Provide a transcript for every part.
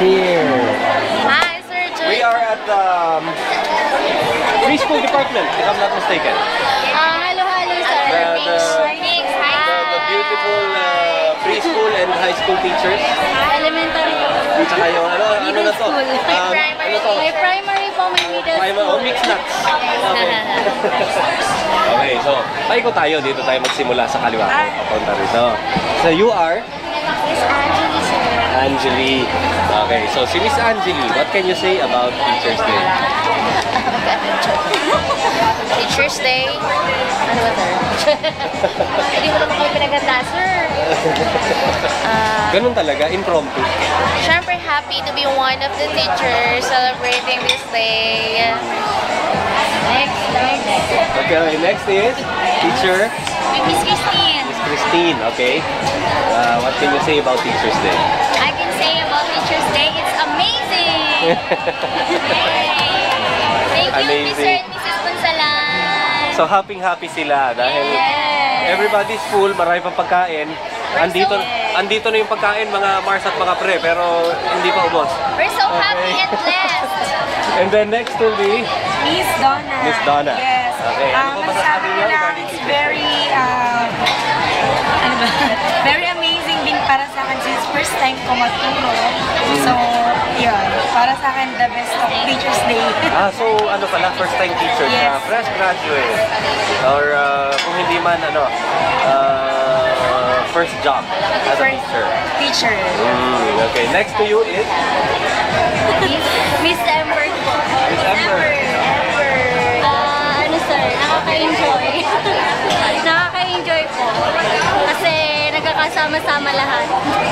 Here. Hi, Sir Joy. We are at the preschool department, if I'm not mistaken. Hello, sir. The beautiful preschool and high school teachers. Elementary po. At saka yung ano na to? May primary po, may middle school. Oh, mixed nuts. Okay. Okay, so paikot tayo. Dito tayo magsimula sa kaliwa. Papunta rito. So you are? Miss Angeli, sir. Angeli. Okay, so si Miss Angeli, what can you say about Teacher's Day? Teacher's Day? Ano ba, sir? Hindi mo naman kami pinaganda, sir. Ganun talaga, impromptu. Siyempre, happy to be one of the teachers celebrating this day. Next. Okay, next is teacher Miss Christine. Miss Christine. Okay, what can you say about Teacher's Day? I can say about Teacher's Day, it's amazing! Thank you, Amazing. Mr. and Mrs. Punsalan. So happy sila dahil everybody's full, marami pang pagkain. Andito na yung pagkain, mga Mars at mga Pre, pero hindi pa ubos. We're so happy and blessed. And then next will be Miss Donna. Miss Donna. Yes. Okay, ano po masasabi niyo regarding It's teacher? very amazing din para sa akin since first time ko magtulong. So, yun. Para sa akin, the best of Teacher's Day. So ano pala, first time teacher, Yes. fresh graduate, or kung hindi man first job as a teacher. Teacher. Okay, next to you is Miss Ember po. Miss Ember. Ano sir, nakaka-enjoy. Nakaka-enjoy po. Kasi nagkakasama-sama lahat.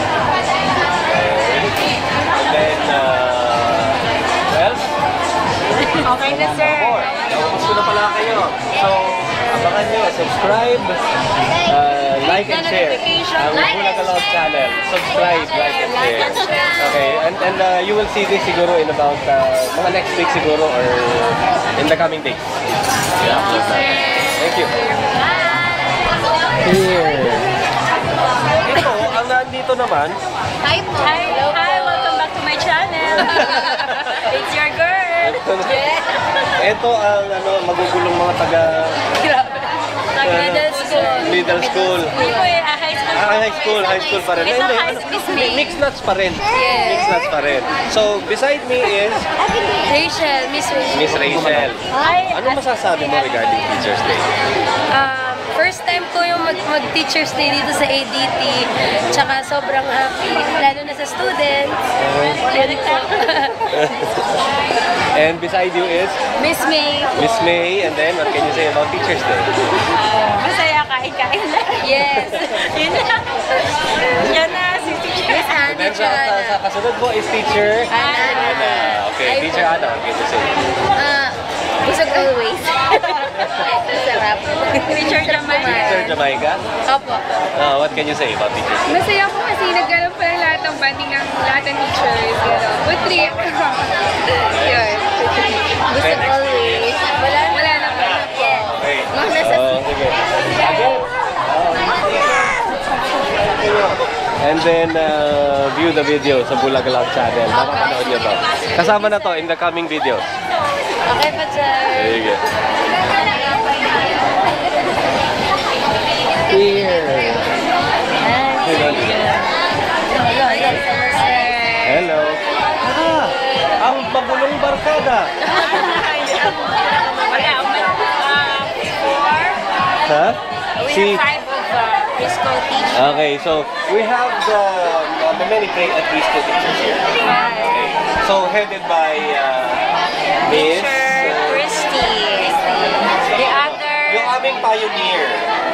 And then, well, Okay na, sir. naubos ko na pala kayo. So, abangan nyo, subscribe, like and share. Ang Bulaga Love channel. Subscribe, like and share. Okay, and you will see this siguro in about mga next week siguro or in the coming days. Thank you. Here. Ito, ang nandito naman. Hi po. Hi, welcome back to my channel. It's your girl. Ito ang magugulong mga taga Middle school. middle school. Hindi po high school. High school pa rin. It's Hindi, high school. mixed nuts pa rin. Mixed nuts pa rin. So, beside me is Rachel, Miss Rachel. Miss Rachel. Hi. Ano masasabi mo regarding Teacher's Day? First time ko yung mag-Teacher's Day dito sa ADT. Tsaka sobrang happy, lalo na sa students. And beside you is Miss May. Miss May. And then, what can you say about Teacher's Day? Masaya, kain-kain lang. Yes. Yun na. Yan na, si Teacher. Miss And then, sa kasunod mo is Teacher Ana. Okay, Teacher Ana, what can you say? Busog always. Sarap. Teacher Jamaica. Teacher Jamaica? Opo. What can you say about Teacher's Day? Masaya po kasi nagkaroon pa ng lahat ng banding ng lahat ng teachers. Good trip. Yun. Busog always. Wala na po. Okay. Nasa Sige. Again. And then, view the video sa Bulaga Love channel. Makapanood nyo to. Kasama na to in the coming videos. Okay pa, sir. Sige. Here. Hello. Ang magulong barkada. Ha? Si... Preschool teacher. Okay, so we have the many preschool teachers here. Okay. So headed by Miss Christy. The other... yung aming pioneer.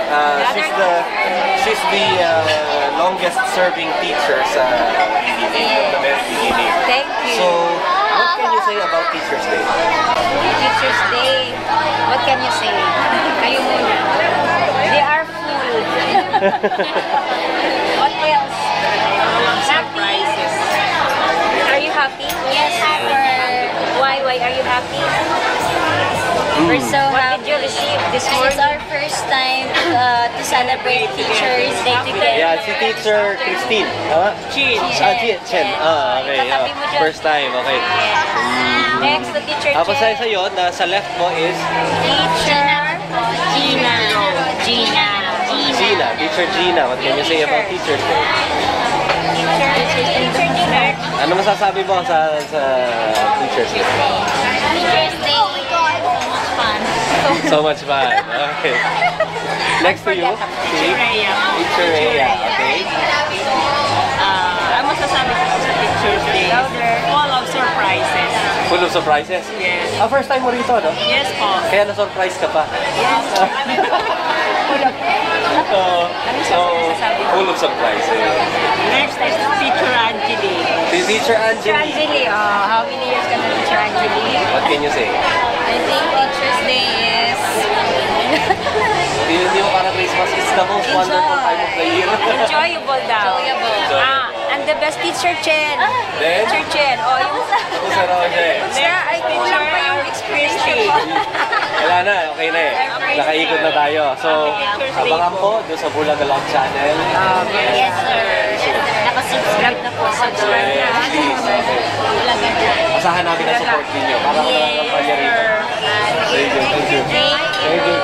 She's the longest serving teacher sa the very beginning. Thank you. So, what can you say about Teacher's Day? Teacher's Day. What can you say? Kayo muna. They are full. What else? Surprises. Are you happy? Yes, happy. Why are you happy? We're so happy. What did you received this morning. It's our first time to celebrate Teachers Day together. Yeah, si Teacher Christine. Chin. Chen. Okay. Katabi mo dyan. First time, okay. Next, the Teacher Tapos Chen. sa'yo, sa left mo is Teacher Gina. Gina. Teacher Gina. What can you say about Teacher's Day? Teacher Gina. Ano masasabi mo sa Teacher's Day? Teacher's Day. So much fun. Okay. Next to you, si Teacher Rhea. Okay. Ano masasabi ko sa Teacher's Day? Full of surprises. Full of surprises? Yes. First time mo rito, no? Yes po. Kaya na-surprise ka pa. Yes. So, full of surprises. Next is Teacher Angeli. Si Teacher Angeli. Angeli, how many years ka na Teacher Angeli? What can you say? I think Teacher's Day is... Hindi mo parang Christmas is the most wonderful time of the year. Enjoyable daw. And the best Teacher Chen. Then? Teacher Chen. Yung... Ako sa Roger. Ay, kulang pa yung experience ko. Wala na, okay na eh. Nakaikot na tayo. So, abangan po doon sa Bulagalog channel. Yes, sir. Nakasubscribe na po. Subscribe na. Please, okay. Asahan namin ang support ninyo. Para talagang kampanya rito. Thank you, thank you. Thank you.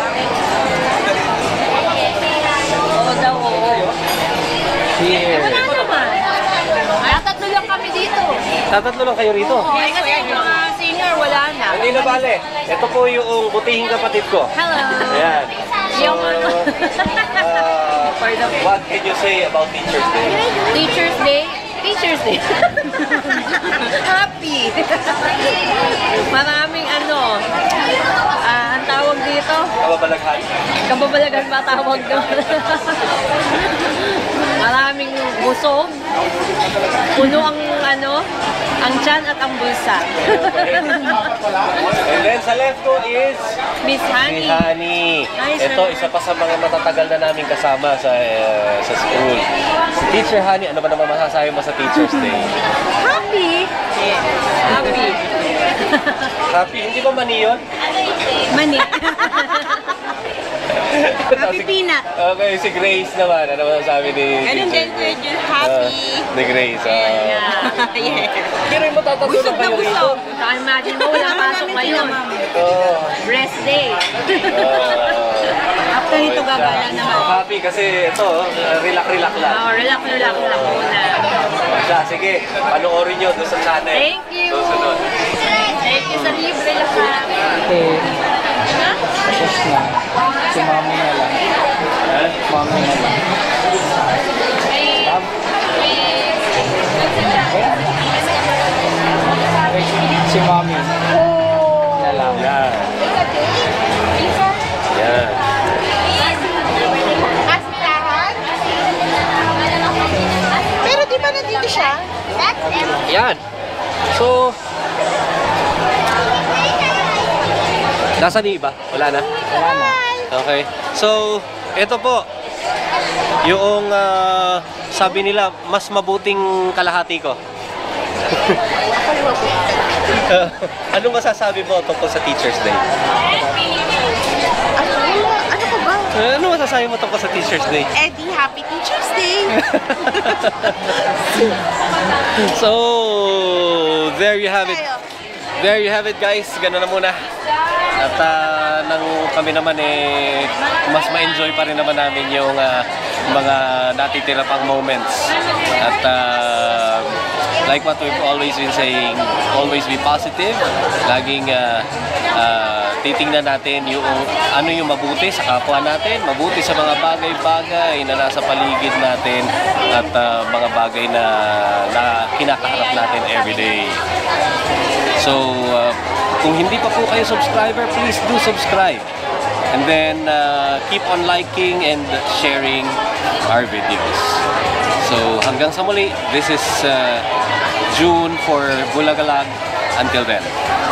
Oo daw, oo. Here. Tatlo lang kami dito. Tatatlo lang kayo rito. Kasi yung mga singer, wala na. Hindi na bale. Ito po yung butihing kapatid ko. Hello. Ayan. So, what can you say about Teacher's Day? Teacher's Day? Teacher's Day. Happy. Maraming ang tawag dito. Kababalaghan. Kababalagan ba tawag doon? Maraming busog. Puno ang tiyan at ang bulsa. And then sa left ko is Miss si Honey. Honey. Hi, sir. Ito, isa pa sa mga matatagal na namin kasama sa school. Si Teacher Honey, ano ba naman masasabi mo sa Teacher's Day? Happy. Happy. Happy? Hindi ba mani yun? Mani. Happy peanut. Okay, si Grace naman. Ano masasabi ni Ganun din, Teacher Day? Kuya, happy. Ni Grace. Yes. Hindi rin matatulog kayo rito. Imagine mo, wala pasok ngayon. Rest day. After nito, gagala naman. Happy kasi ito, relax lang. Relax lang muna. Siya, sige, panoorin nyo doon sa channel. Thank you. Susunod. Thank you sa libre lahat. Tapos na, si mami na lang. Mami na lang. Si mami na lang. Yan. Yan. Pero di ba nandito siya? Yan. So, nasaan yung iba? Wala na? Wala na. Okay. So, ito po. Yung sabi nila, mas mabuting kalahati ko. Ano masasabi mo tungkol sa Teacher's Day? Ano ko ba? Ano masasabi mo tungkol sa Teacher's Day? Eddie, Happy Teacher's Day! So, there you have it. There you have it, guys. Ganun na muna. At nang kami naman mas ma-enjoy pa rin naman namin yung mga natitira pang moments. At like what we've always been saying, always be positive. Laging titingnan natin yung ano yung mabuti sa kapwa natin, mabuti sa mga bagay-bagay na nasa paligid natin at mga bagay na kinakaharap natin everyday. So, kung hindi pa po kayo subscriber, please do subscribe. And then, keep on liking and sharing our videos. So, hanggang sa muli, this is June for Bulagalag. Until then.